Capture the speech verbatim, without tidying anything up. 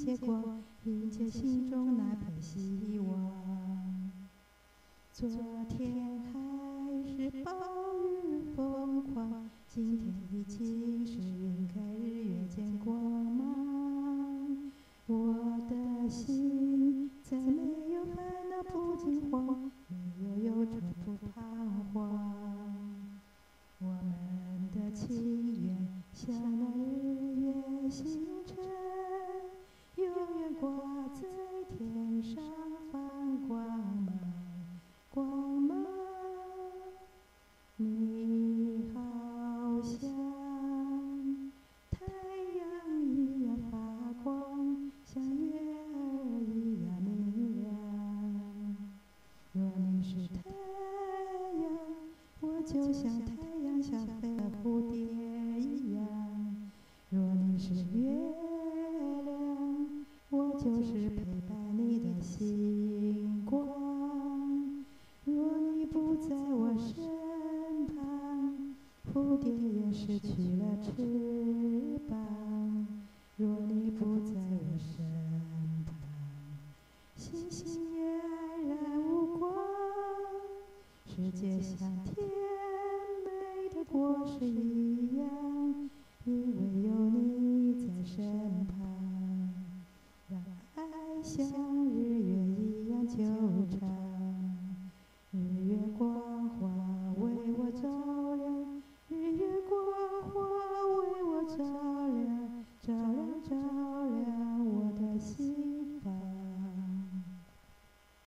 结果，迎接心中那份希望。昨天还是暴雨疯狂，今天已经是云开日月见光芒。我的心再没有烦恼不惊慌，没有忧愁不彷徨。我们的情缘像那日月星辰，永远挂在天上放光芒，光芒。你好像太阳一样发光，像月儿一样明亮。若你是太阳，我就像太阳下飞的蝴蝶一样；若你是月亮，我就是陪伴你的星光。若你不在我身旁，蝴蝶也失去了翅膀；若你不在我身旁，星星也黯然无光。世界像甜美的果实一样，因为有